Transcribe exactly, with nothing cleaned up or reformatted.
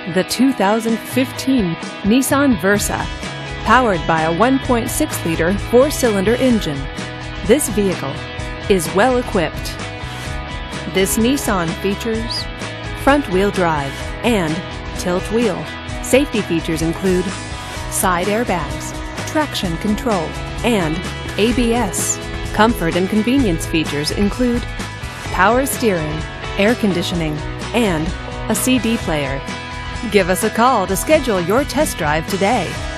the two thousand fifteen Nissan Versa. Powered by a one point six liter four-cylinder engine, this vehicle is well equipped. This Nissan features front-wheel drive and tilt wheel. Safety features include side airbags, traction control, and A B S. Comfort and convenience features include power steering, air conditioning, and a C D player. Give us a call to schedule your test drive today.